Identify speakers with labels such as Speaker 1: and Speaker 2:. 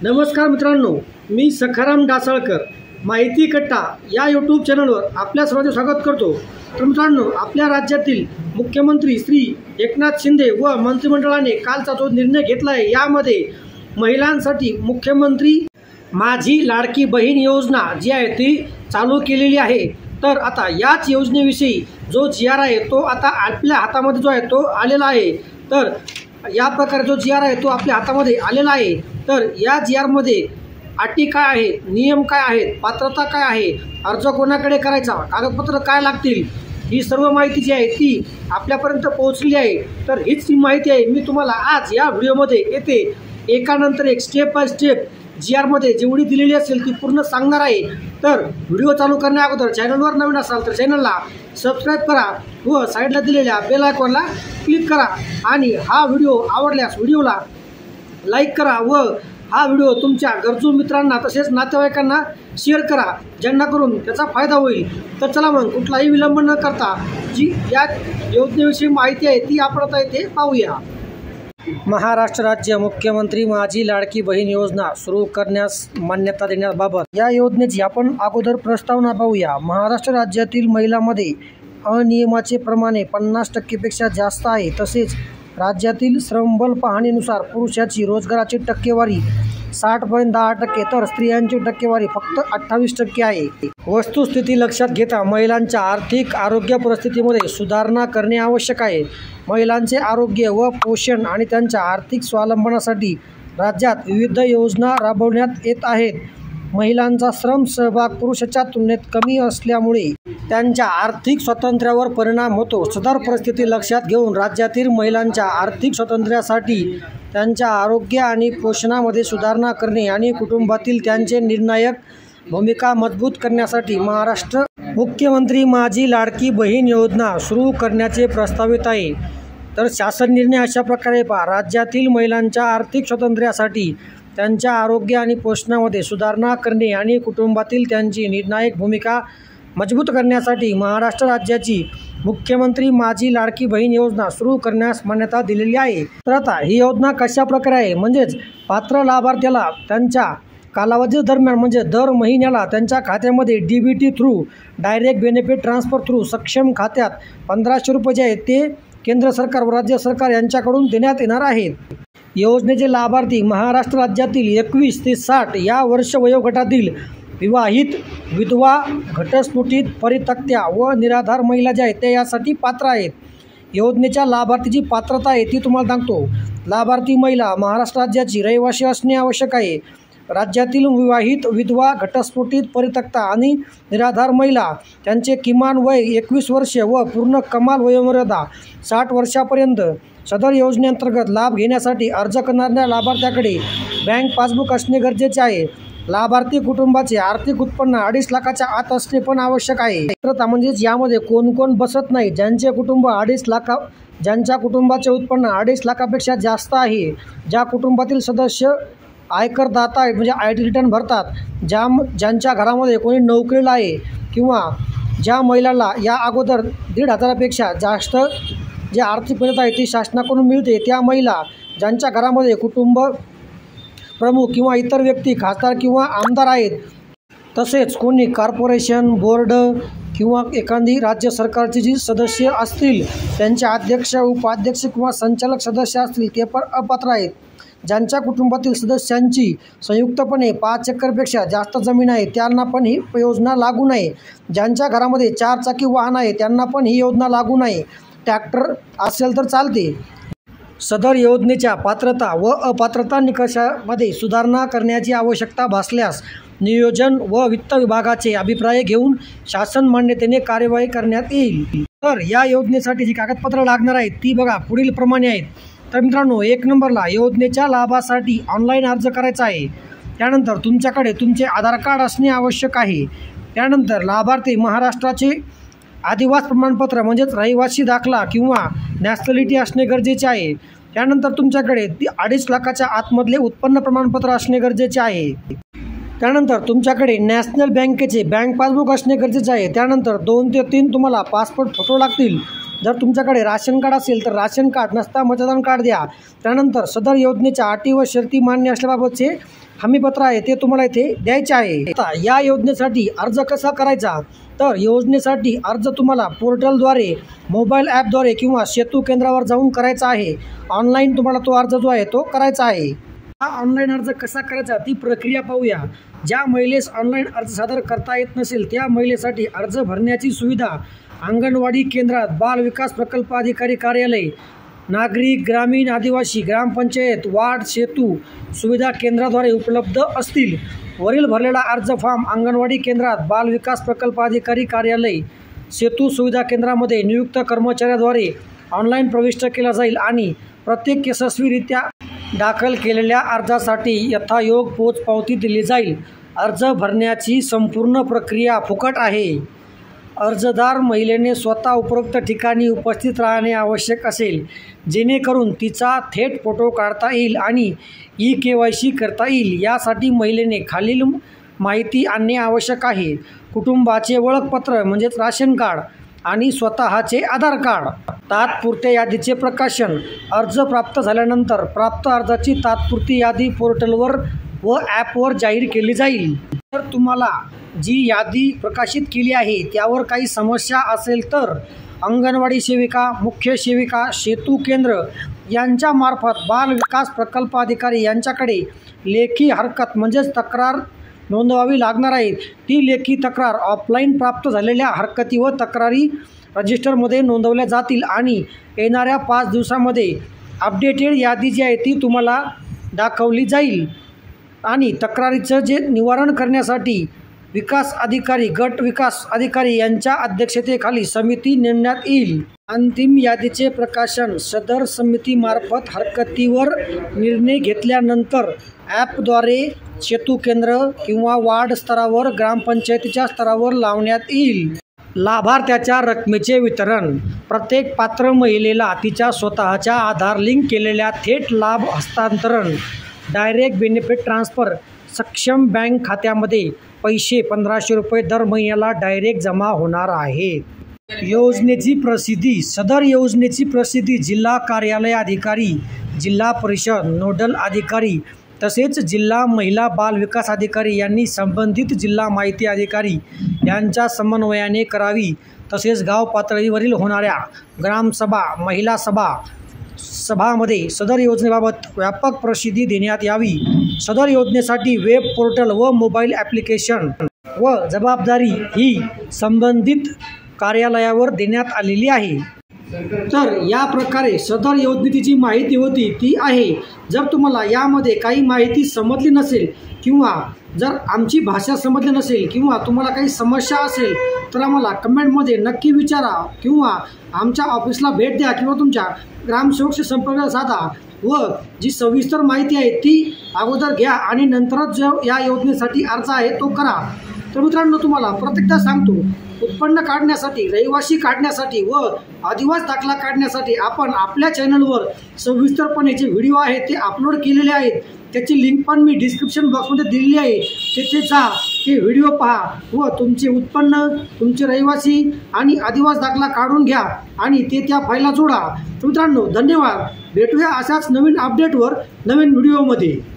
Speaker 1: नमस्कार मित्रांनो, मी सखाराम डासाळकर माहिती कट्टा या यूट्यूब चॅनलवर आपल्या सर्वांचे स्वागत करतो। तर मित्रांनो, आपल्या राज्यातील मुख्यमंत्री श्री एकनाथ शिंदे व मंत्रिमंडळाने कालचा जो निर्णय घेतला आहे, यामध्ये महिलांसाठी मुख्यमंत्री माझी लाडकी बहीण योजना जी आहे ती चालू केलेली आहे। तर आता याच योजनेविषयी जो GR आहे तो आता आपल्या हातामध्ये जो आहे तो आलेला आहे। तर या प्रकारे जो GR आहे तो आपल्या हातामध्ये आलेला आहे। तर या GR मध्ये अटी काय आहेत, नियम काय आहेत, पात्रता काय आहे, अर्ज कोणाकडे करायचा, कागदपत्र काय लागतील, ही सर्व माहिती जी आहे ती आपल्यापर्यंत पोहोचली आहे। तर हीच माहिती आहे मी तुम्हाला आज या व्हिडिओमध्ये येते एकानंतर एक स्टेप बाय स्टेप GR मध्ये जेवढी दिलेली असेल ती पूर्ण सांगणार आहे। तर व्हिडिओ चालू करण्या अगोदर चॅनलवर नवीन असाल तर चॅनलला सबस्क्राईब करा व साईडला दिलेल्या बेल आयकॉनला क्लिक करा आणि हा व्हिडिओ आवडल्यास व्हिडिओला लाईक करा व हा व्हिडिओ तुमच्या गरजू मित्रांना तसेच नातेवाईकांना शेअर करा, ज्यांना करून त्याचा फायदा होईल। तर चला मग कुठलाही विलंब न करता जी या योजनेविषयी माहिती आहे ती आपण आता इथे पाहूया। महाराष्ट्र राज्य मुख्यमंत्री माझी लाडकी बहीण योजना सुरू करण्यास मान्यता देण्याबाबत या योजनेची आपण अगोदर प्रस्तावना पाहूया। महाराष्ट्र राज्यातील महिलांमध्ये अनियमाचे प्रमाण 50% पेक्षा जास्त आहे। तसेच राज्यातील श्रमबल पाहणीनुसार पुरुषाची रोजगाराची टक्केवारी 60.10% तर स्त्रियांची टक्केवारी फक्त 28% आहे। वस्तुस्थिती लक्षात घेता महिलांच्या आर्थिक आरोग्य परिस्थितीमध्ये सुधारणा करणे आवश्यक आहे। महिलांचे आरोग्य व पोषण आणि त्यांच्या आर्थिक स्वावलंबनासाठी राज्यात विविध योजना राबवण्यात येत आहेत। महिलांचा श्रम सहभाग पुरुषाच्या तुलनेत कमी असल्यामुळे त्यांच्या आर्थिक स्वातंत्र्यावर परिणाम होतो। सदर परिस्थिती लक्षात घेऊन राज्यातील महिलांच्या आर्थिक स्वातंत्र्यासाठी त्यांच्या आरोग्य आणि पोषणामध्ये सुधारणा करणे आणि कुटुंबातील त्यांचे निर्णायक भूमिका मजबूत करण्यासाठी महाराष्ट्र मुख्यमंत्री माझी लाडकी बहीण योजना सुरू करण्याचे प्रस्तावित आहे। तर शासन निर्णय अशा प्रकारे पहा, राज्यातील महिलांच्या आर्थिक स्वातंत्र्यासाठी त्यांच्या आरोग्य आणि पोषणामध्ये सुधारणा करणे आणि कुटुंबातील त्यांची निर्णायक भूमिका मजबूत करण्यासाठी महाराष्ट्र राज्याची मुख्यमंत्री माझी लाडकी बहीण योजना सुरू करण्यास मान्यता दिलेली आहे। तर आता ही योजना कशा प्रकारे आहे, म्हणजेच पात्र लाभार्थ्याला त्यांच्या कालावधी दरम्यान म्हणजे दर महिन्याला त्यांच्या खात्यामध्ये DBT through direct benefit transfer through सक्षम खात्यात 1500 रुपये जे आहेत ते केंद्र सरकार व राज्य सरकार यांच्याकडून देण्यात येणार आहेत। योजनेचे लाभार्थी महाराष्ट्र राज्यातील 21 ते 60 या वर्ष वयोगटातील विवाहित, विधवा, घटस्फोटित, परित्यक्त्या व निराधार महिला ज्या आहेत त्या यासाठी पात्र आहेत। योजनेच्या लाभार्थीची पात्रता आहे ती तुम्हाला सांगतो। लाभार्थी महिला महाराष्ट्र राज्याची रहिवासी असणे आवश्यक आहे। राज्यातील विवाहित, विधवा, घटस्फोटित, परित्यक्ता आणि निराधार महिला त्यांचे किमान वय 21 वर्षे व पूर्ण कमाल वयोमर्यादा 60 वर्षापर्यंत। सदर योजनेअंतर्गत लाभ घेण्यासाठी अर्ज करणाऱ्या लाभार्थ्याकडे बँक पासबुक असणे गरजेचे आहे। लाभार्थी कुटुंबाचे आर्थिक उत्पन्न 2.5 लाखाच्या आत असणे पण आवश्यक आहे। पात्रता म्हणजेच यामध्ये कोण कोण बसत नाही, ज्यांचे कुटुंब 2.5 लाख, ज्यांच्या कुटुंबाचे उत्पन्न 2.5 लाखापेक्षा जास्त आहे, ज्या कुटुंबातील सदस्य आयकरदाता आहे म्हणजे IT रिटर्न भरतात, ज्यांच्या घरामध्ये कोणी नोकरीला आहे किंवा ज्या महिलांना या अगोदर 1,500 पेक्षा जास्त जे आर्थिक मदत आहे ती शासनाकडून मिळते, त्या महिला ज्यांच्या घरामध्ये कुटुंब प्रमुख किंवा इतर व्यक्ती खासदार किंवा आमदार आहेत, तसेच कोणी कॉर्पोरेशन, बोर्ड किंवा एखादी राज्य सरकारची जी सदस्य असतील त्यांचे अध्यक्ष, उपाध्यक्ष किंवा संचालक सदस्य असतील ते पण अपात्र आहेत। ज्यांच्या कुटुंबातील सदस्यांची संयुक्तपणे 5 एकरपेक्षा जास्त जमीन आहे त्यांना पण ही योजना लागू नाही। ज्यांच्या घरामध्ये 4 चाकी वाहन आहे त्यांना पण ही योजना लागू नाही। ट्रॅक्टर असेल तर चालते। सदर योजनेच्या पात्रता व अपात्रता निकषामध्ये सुधारणा करण्याची आवश्यकता भासल्यास नियोजन व वित्त विभागाचे अभिप्राय घेऊन शासन मान्यतेने कार्यवाही करण्यात येईल। तर या योजनेसाठी जी कागदपत्र लागणार आहेत ती बघा पुढील प्रमाणे आहेत। तर मित्रांनो, 1 नंबरला योजनेच्या लाभासाठी ऑनलाईन अर्ज करायचा आहे। त्यानंतर तुमच्याकडे तुमचे आधार कार्ड असणे आवश्यक आहे। त्यानंतर लाभार्थी महाराष्ट्राचे आदिवास प्रमाणपत्र म्हणजेच रहिवासी दाखला किंवा नॅशनॅलिटी असणे गरजेचे आहे। त्यानंतर तुमच्याकडे 2.5 लाखाच्या आतमधले उत्पन्न प्रमाणपत्र असणे गरजेचे आहे। त्यानंतर तुमच्याकडे नॅशनल बँकेचे बँक पासबुक असणे गरजेचे आहे। त्यानंतर 2 ते 3 तुम्हाला पासपोर्ट फोटो लागतील। जर तुमच्याकडे राशन कार्ड असेल तर राशन कार्ड, नसता मतदान कार्ड द्या। त्यानंतर सदर योजनेच्या अटी व शर्ती मान्य असल्याबाबतचे हमीपत्र आहे ते तुम्हाला इथे द्यायचे आहे। आता या योजनेसाठी अर्ज कसा करायचा, तर योजनेसाठी अर्ज तुम्हाला पोर्टलद्वारे, मोबाईल ॲपद्वारे किंवा सेतू केंद्रावर जाऊन करायचा आहे। ऑनलाईन तुम्हाला तो अर्ज जो आहे तो करायचा आहे। हा ऑनलाईन अर्ज कसा करायचा ती प्रक्रिया पाहूया। ज्या महिलेस ऑनलाईन अर्ज सादर करता येत नसेल त्या महिलेसाठी अर्ज भरण्याची सुविधा अंगणवाडी केंद्रात, बाल विकास प्रकल्प अधिकारी कार्यालय, नागरिक, ग्रामीण, आदिवासी, ग्रामपंचायत, वार्ड, सेतू सुविधा केंद्राद्वारे उपलब्ध असतील। वरील भरलेला अर्ज फॉर्म अंगणवाडी केंद्रात, बाल विकास प्रकल्प अधिकारी कार्यालय, सेतू सुविधा केंद्रामध्ये नियुक्त कर्मचाऱ्याद्वारे ऑनलाईन प्रविष्ट केला जाईल आणि प्रत्येक यशस्वीरित्या दाखल केलेल्या अर्जासाठी यथायोग्य पोचपावती दिली जाईल। अर्ज भरण्याची संपूर्ण प्रक्रिया फुकट आहे। अर्जदार महिलेने स्वतः उपरोक्त ठिकाणी उपस्थित राहणे आवश्यक असेल, जेणेकरून तिचा थेट फोटो काढता येईल आणि KYC करता येईल। यासाठी महिलेने खालील माहिती आणणे आवश्यक आहे: कुटुंबाचे ओळखपत्र म्हणजेच राशन कार्ड आणि स्वतःचे आधार कार्ड। तात्पुरत्या यादीचे प्रकाशन: अर्ज प्राप्त झाल्यानंतर प्राप्त अर्जाची तात्पुरती यादी पोर्टलवर व ॲपवर जाहीर केली जाईल। तर तुम्हाला जी यादी प्रकाशित केली आहे त्यावर काही समस्या असेल तर अंगणवाडी सेविका, मुख्य सेविका, सेतू केंद्र यांच्यामार्फत बाल विकास प्रकल्प अधिकारी यांच्याकडे लेखी हरकत म्हणजेच तक्रार नोंदवावी लागणार आहे। ती लेखी तक्रार ऑफलाईन प्राप्त झालेल्या हरकती व तक्रारी रजिस्टरमध्ये नोंदवल्या जातील आणि येणाऱ्या 5 दिवसामध्ये अपडेटेड यादी जी आहे ती तुम्हाला दाखवली जाईल। आणि तक्रारीचं जे निवारण करण्यासाठी विकास अधिकारी, गट विकास अधिकारी यांच्या अध्यक्षतेखाली समिती नेमण्यात येईल। अंतिम यादीचे प्रकाशन सदर समितीमार्फत हरकतीवर निर्णय घेतल्यानंतर ॲपद्वारे सेतू केंद्र किंवा वार्ड स्तरावर, ग्रामपंचायतीच्या स्तरावर लावण्यात येईल। लाभार्थ्याच्या रकमेचे वितरण: प्रत्येक पात्र महिलेला तिच्या स्वतःच्या आधार लिंक केलेल्या थेट लाभ हस्तांतरण डायरेक्ट बेनिफिट ट्रान्सफर सक्षम बँक खात्यामध्ये पैसे 1500 रुपये दर महिन्याला डायरेक्ट जमा होणार आहेत। योजनेची प्रसिद्धी: सदर योजनेची प्रसिद्धी जिल्हा कार्यालय अधिकारी, जिल्हा परिषद नोडल अधिकारी तसेच जिल्हा महिला बाल विकास अधिकारी यांनी संबंधित जिल्हा माहिती अधिकारी यांच्या समन्वयाने करावी। तसेच गाव पातळीवरील होणाऱ्या ग्रामसभा, महिला सभामध्ये सदर योजनेबाबत व्यापक प्रसिद्धी देण्यात यावी। सदर योजनेसाठी वेब पोर्टल व मोबाईल ॲप्लिकेशन व जबाबदारी ही संबंधित कार्यालयावर देण्यात आलेली आहे। तर या प्रकारे सदर योजनेची जी माहिती होती ती आहे। जर तुम्हाला यामध्ये काही माहिती समजली नसेल किंवा जर आमची भाषा समजली नसेल किंवा तुम्हाला काही समस्या असेल तर आम्हाला कमेंटमध्ये नक्की विचारा किंवा आमच्या ऑफिसला भेट द्या किंवा तुमच्या ग्रामसेवकशी संपर्क साधा व जी सविस्तर माहिती आहे ती अगोदर घ्या आणि नंतरच जो या योजनेसाठी अर्ज आहे तो करा। तर मित्रांनो, तुम्हाला प्रत्येकदा सांगतो, उत्पन्न काढण्यासाठी, रहिवासी काढण्यासाठी व आदिवासी दाखला काढण्यासाठी आपण आपल्या चॅनलवर सविस्तरपणे जे व्हिडिओ आहेत ते अपलोड केलेले आहेत। त्याची लिंक पण मी डिस्क्रिप्शन बॉक्समध्ये दिलेली आहे। तिथे जा, ते व्हिडिओ पहा व तुमचे उत्पन्न, तुमचे रहिवासी आणि आदिवासी दाखला काढून घ्या आणि ते त्या फाईलला जोडा। तर मित्रांनो, धन्यवाद। भेटूया अशाच नवीन अपडेटवर नवीन व्हिडिओमध्ये।